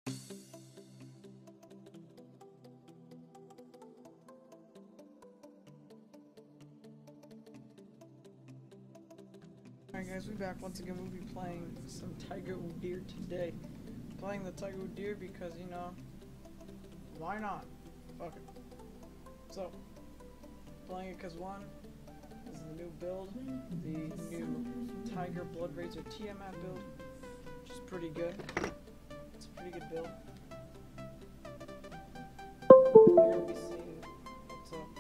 Alright guys, we're back once again. We'll be playing some Tiger Udyr today. Playing the Tiger Udyr because, you know, why not? Fuck it. So, playing it because one, this is the new build, the new Tiger Bloodrazor Tiamat build, which is pretty good. It's a pretty good build. You're gonna be seeing what's up.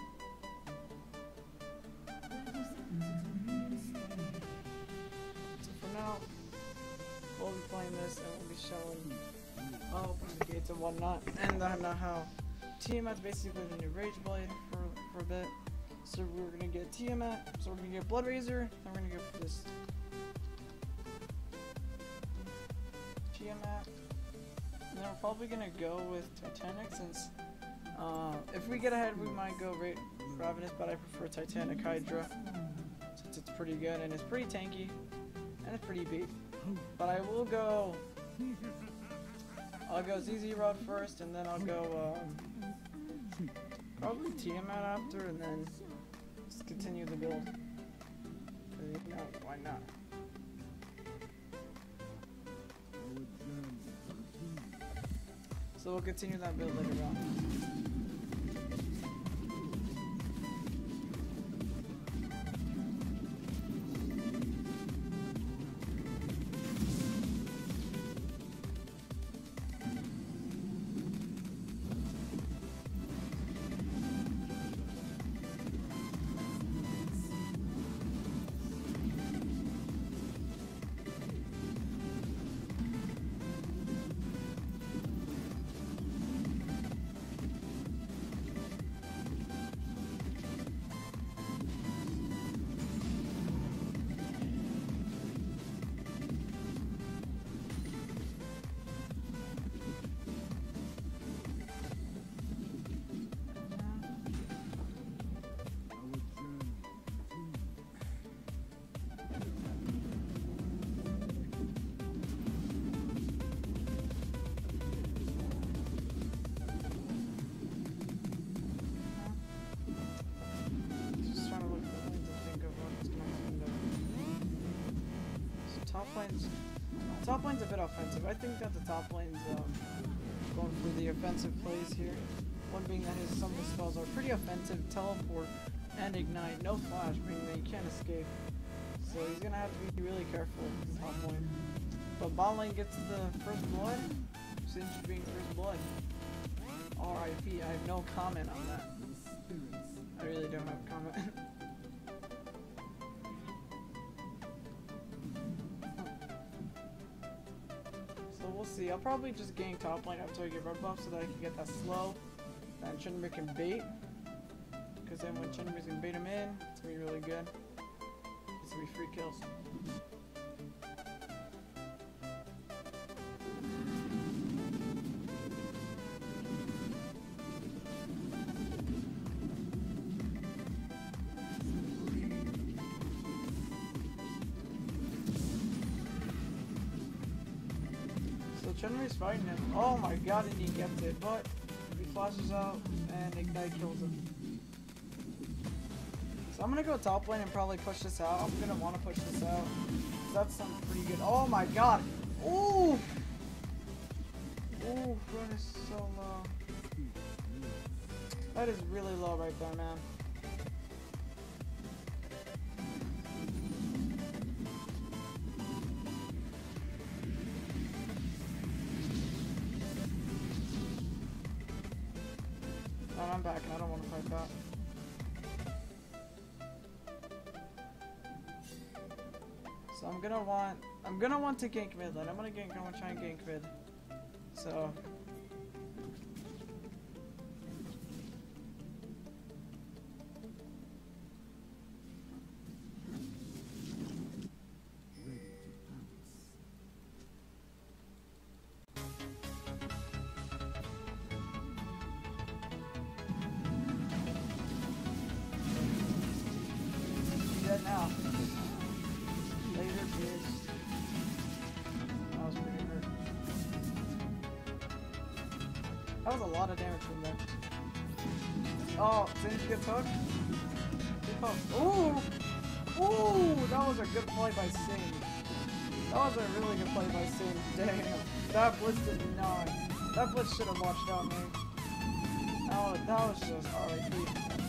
Now, we'll be playing this and we'll be showing opening the gates and whatnot, and how Tiamat's basically the new Rage Blade for a bit. So we're gonna get Tiamat, so we're gonna get Bloodrazor, then we're gonna go for this Tiamat, and then we're probably gonna go with Titanic since if we get ahead we might go Ravenous, but I prefer Titanic Hydra since it's pretty good and it's pretty tanky. And it's pretty beat. But I'll go ZZ Rod first, and then I'll go probably Tiamat after, and then just continue the build. You know, why not? So we'll continue that build later on. Top lane's a bit offensive. I think that the top lane's going for the offensive plays here. One being that some of his spells are pretty offensive, teleport and ignite, no flash, meaning that you can't escape. So he's gonna have to be really careful with top lane. But bot lane gets the first blood, Sinch being first blood. RIP, I have no comment on that. I really don't have a comment. We'll see. I'll probably just gank top lane until I get red buff so that I can get that slow. Then Chinmir can bait. Because then when Chinmir's gonna bait him in, it's gonna be really good. It's gonna be free kills. Chenry's fighting him. Oh my god, and he gets it, but he flashes out and Ignite kills him. So I'm gonna go top lane and probably push this out. I'm gonna want to push this out. That sounds pretty good. Oh my god! Ooh! Ooh, run is so low. That is really low right there, man. I'm back and I don't want to fight that. So I'm gonna want to gank mid lane. I want to try and gank mid. So now. Later, bitch. That was pretty hurt. That was a lot of damage from there. Oh, Zin's good poke. Good poke. Ooh! Ooh! That was a good play by Sin. That was a really good play by Sin. Damn. That blitz did not. That blitz should have watched out, man. Oh, that was just RIP.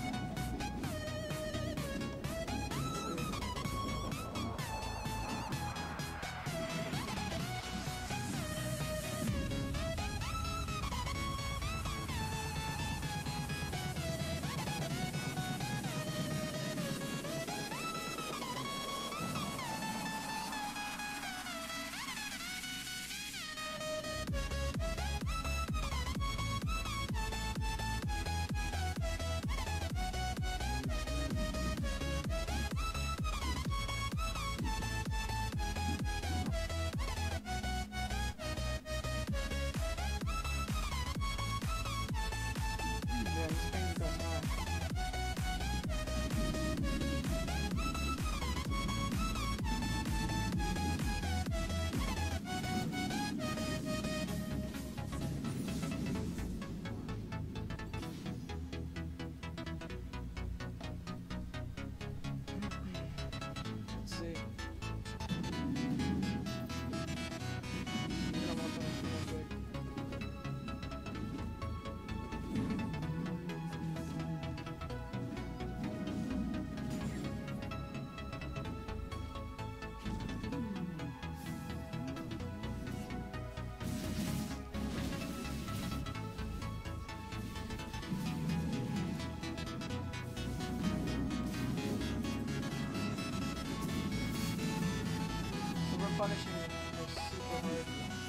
Punishing it was super hard.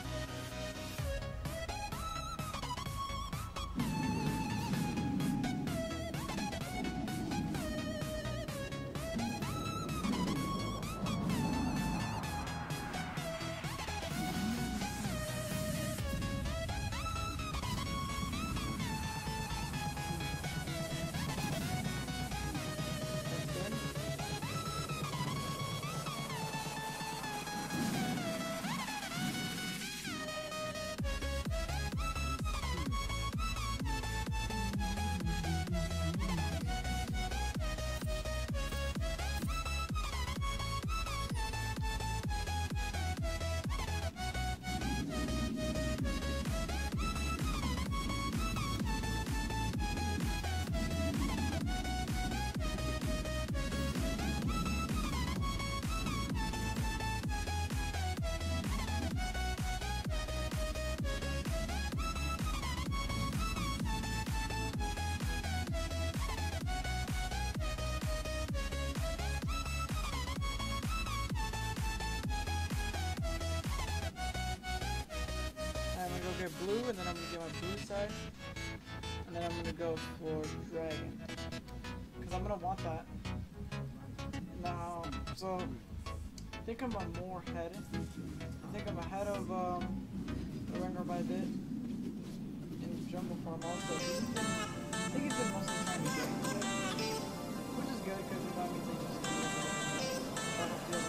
Blue, and then I'm gonna get my blue side, and then I'm gonna go for dragon, because I'm gonna want that now. So I think I'm on more head. I think I'm ahead of the Rengar by a bit in jungle farm also. I think he's been mostly trying to get me with it, which is good because that means they just try to feel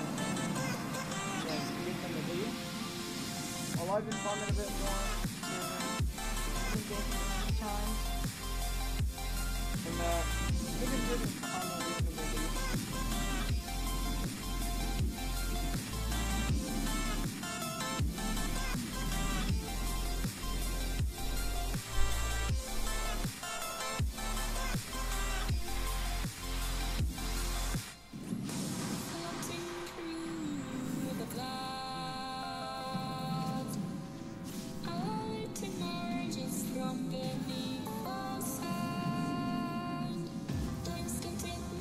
get them to lead. Well, I've been farming a bit more time, and I think it's good to find a reasonable lead. From beneath the sand,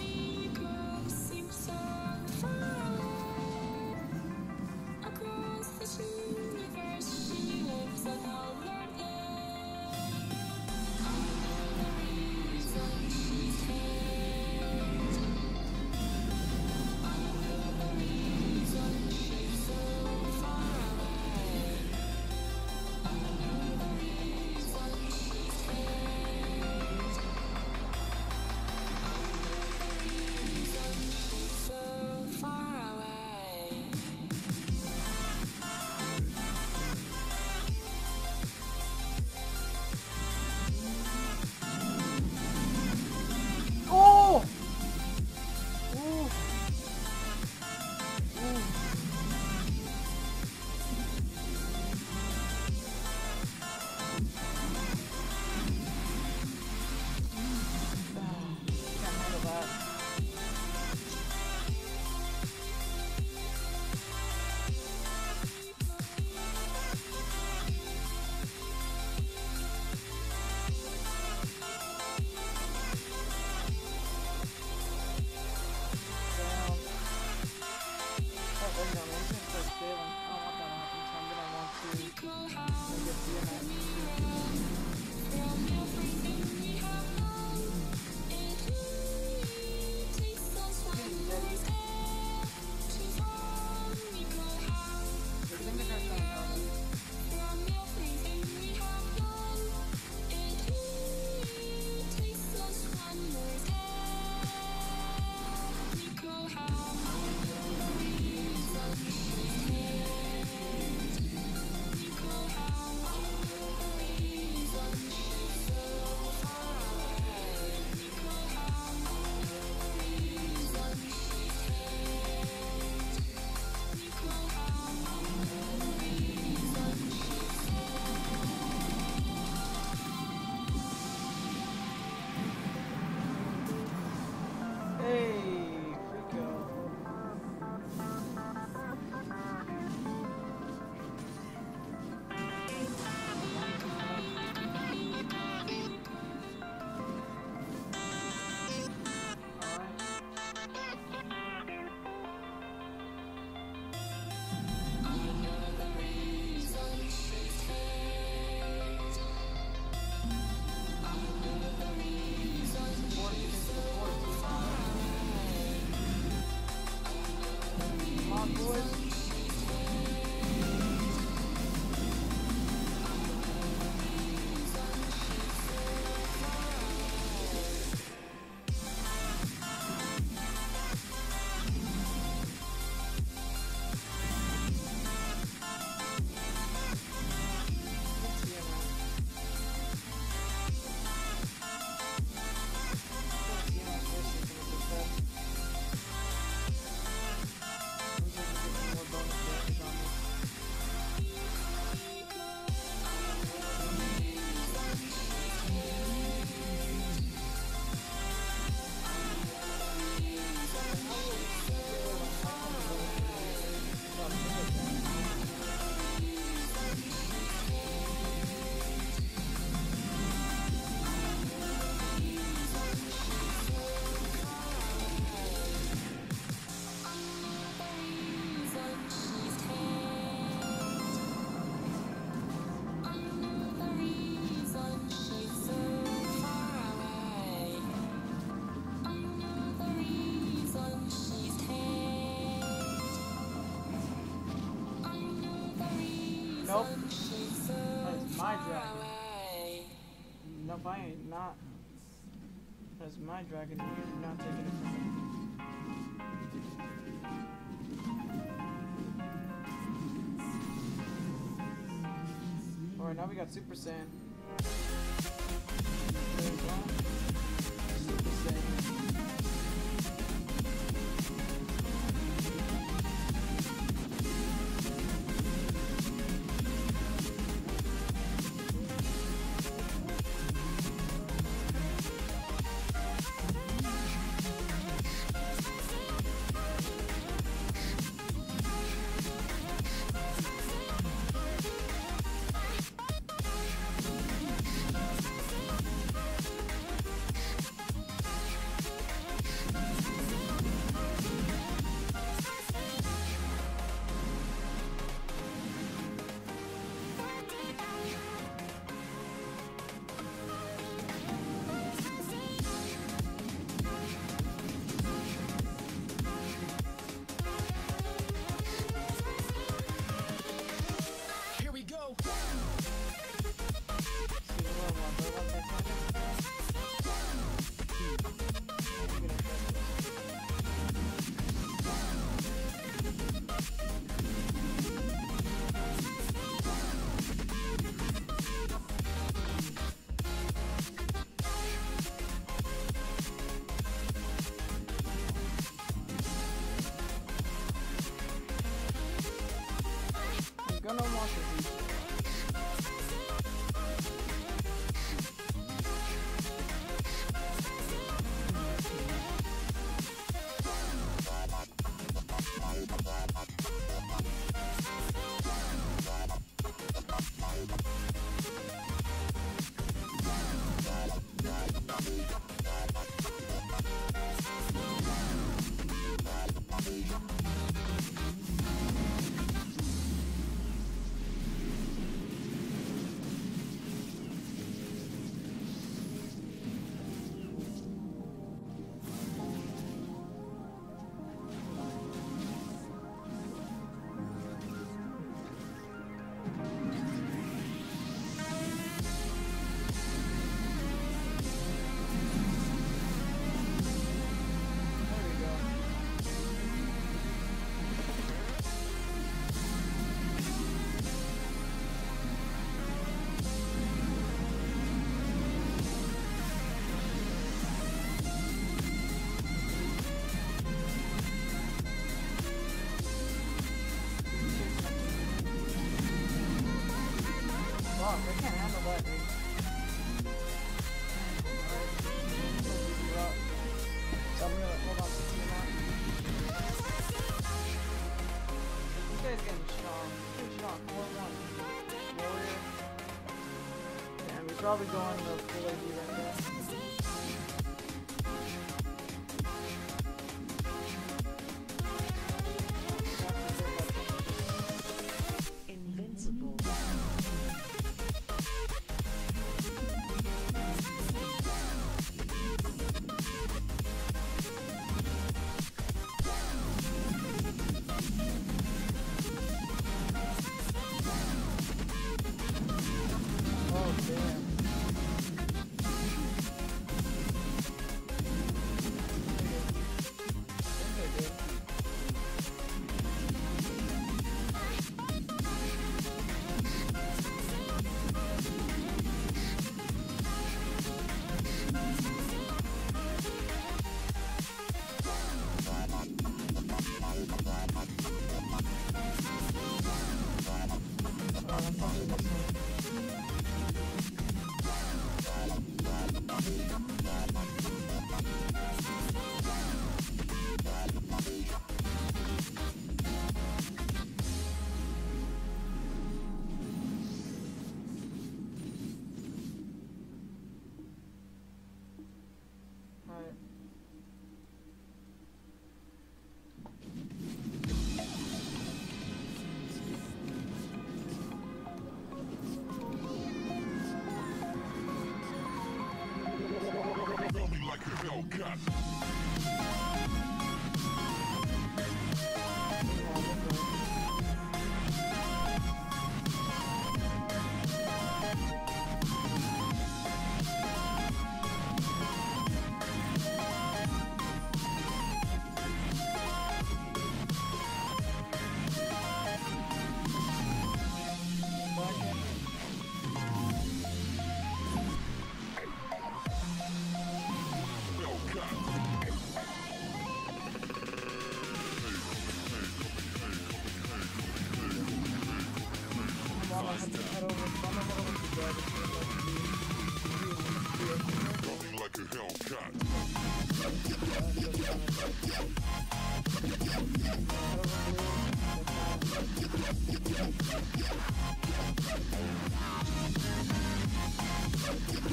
dragon. Nope, I ain't not. That's my dragon. You're not taking it from me. Alright, now we got Super Saiyan. There we go. Super Saiyan. Gonna watch it. Fuck, I can't handle that, dude. Alright. So I'm gonna hold on to Tiamat. This guy's getting strong. He's getting strong. 4-1. Warrior. Damn, he's probably going the full AD right there. Invincible. Oh, damn.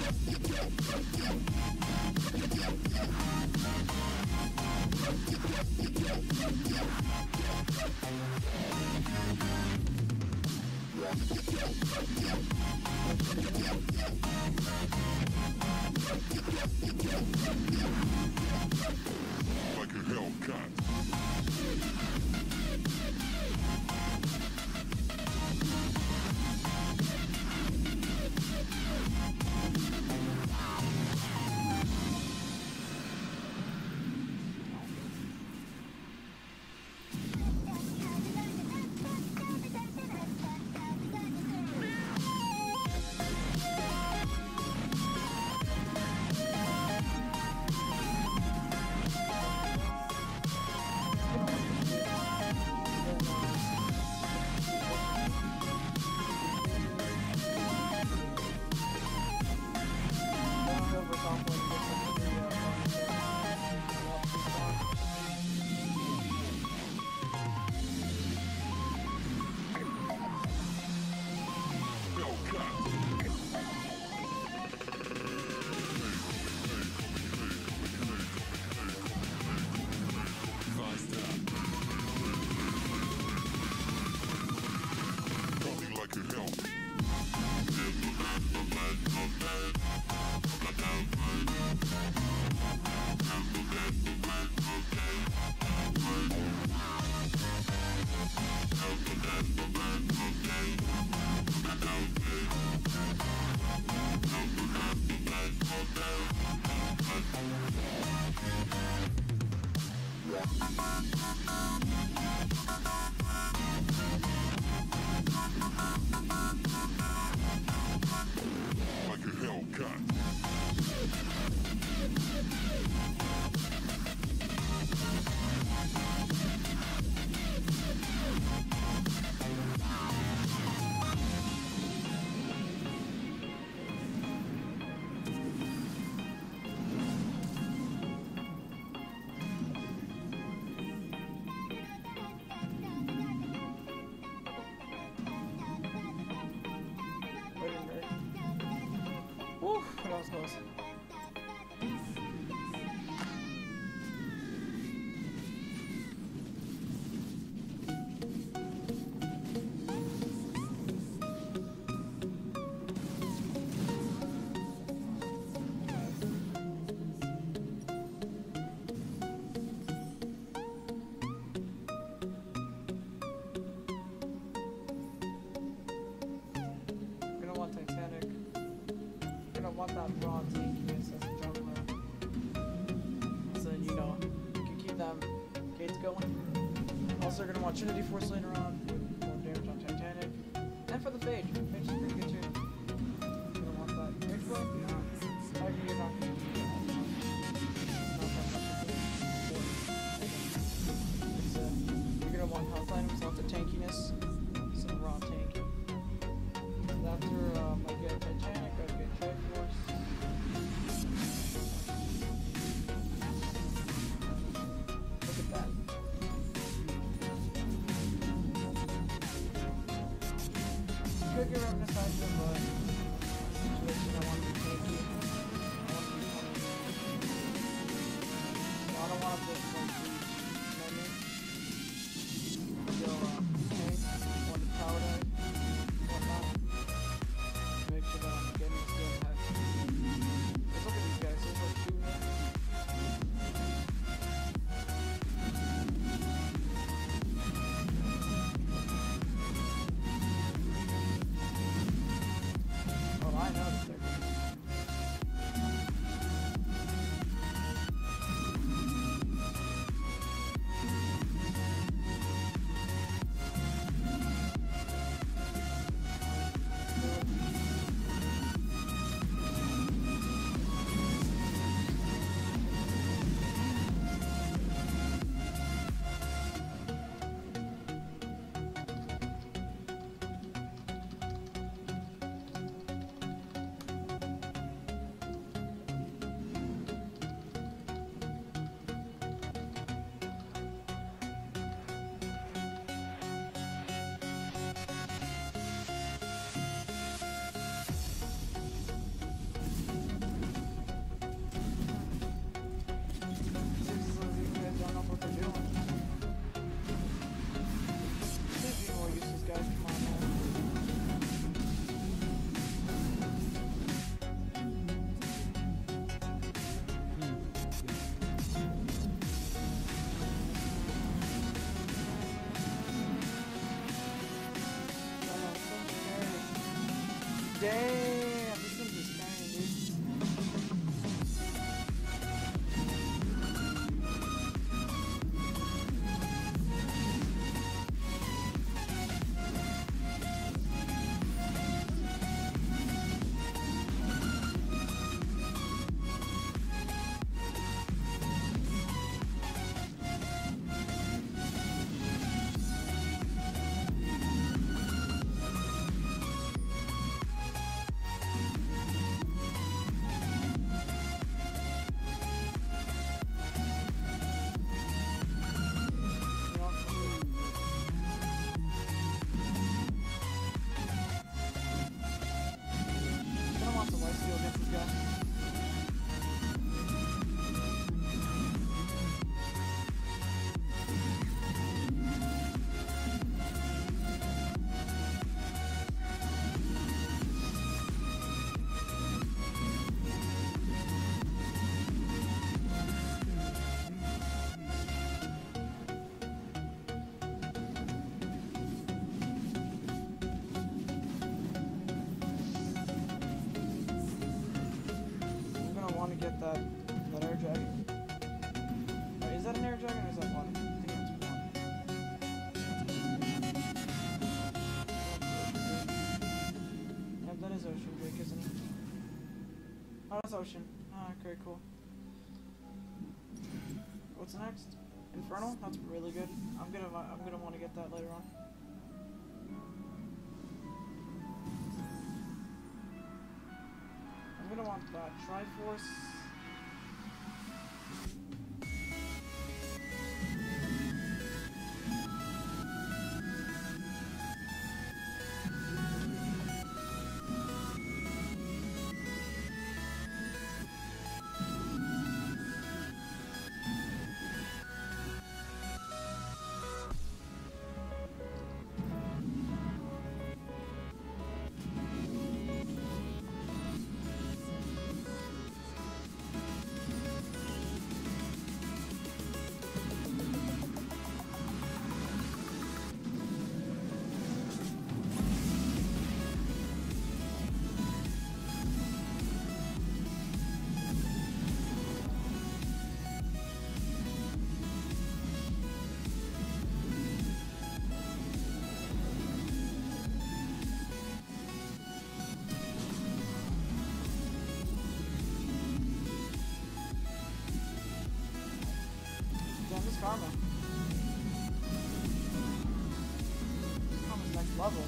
Like a Hellcat. Whew, that was close. Want that raw tankiness as a jungler. So you know, you can keep them gates going. Also, you're gonna want Trinity Force later on with more damage on Titanic. And for the Phage. Phage is pretty good too. You're gonna want that. Phage blow? Yeah. However, you're not gonna do that. Not that much of it. You're gonna want health items, lots of tankiness. Some raw tank. And after I get Titanic, I get Triforce. Look at that. Could get Revenant Factor, but situation I want to be tanky. I want to be funny. So I don't want to play like Bleach. You know what I mean? So, tank, want to power dive, whatnot. Make sure that I'm getting still heavy. Let's look at these guys. There's like 2 here. Oh, I know that they're good. Damn, this thing's just carrying, dude. Get that air dragon. Wait, is that an air dragon or is that water? I think it's water. Yep, that is ocean drake, isn't it? Oh, that's ocean. Ah, okay, cool. What's next? Infernal? That's really good. I'm gonna want to get that later on. I'm gonna want that Triforce. Karma. Karma's next level.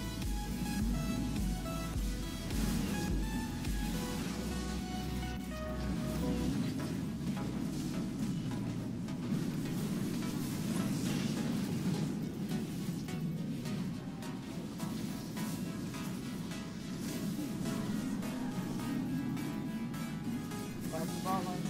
Back to the bottom line.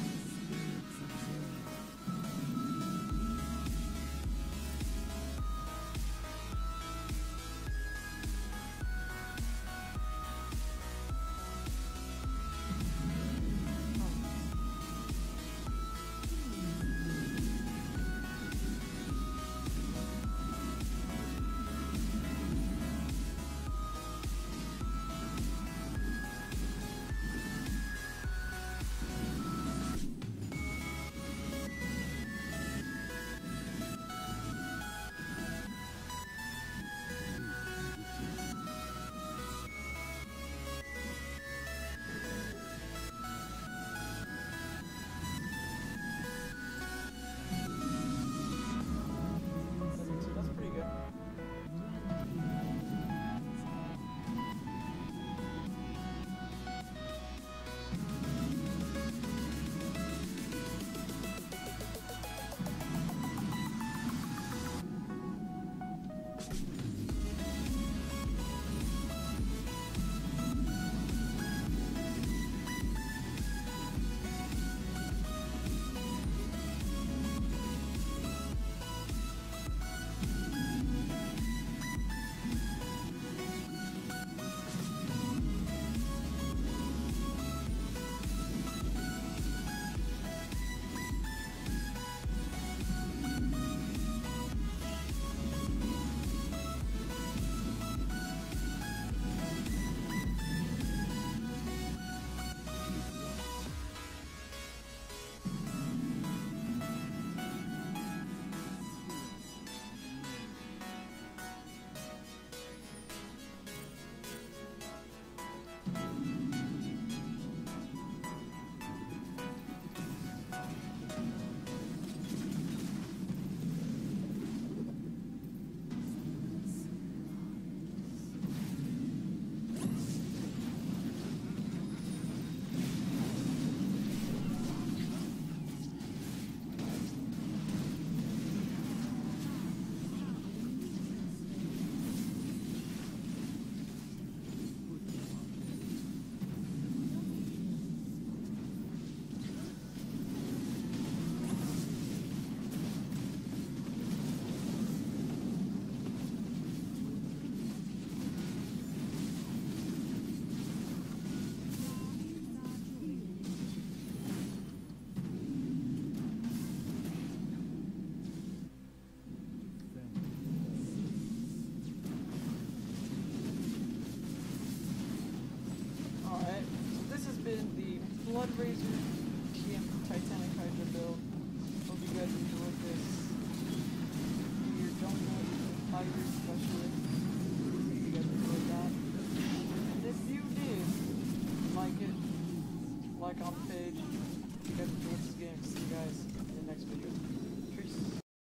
Bloodrazor Titanic Hydra build. Hope you guys enjoyed this. If you don't know Hydra especially, hope you guys enjoyed that. And if you did like it, like on the page. If you guys enjoyed this game, see you guys in the next video. Peace.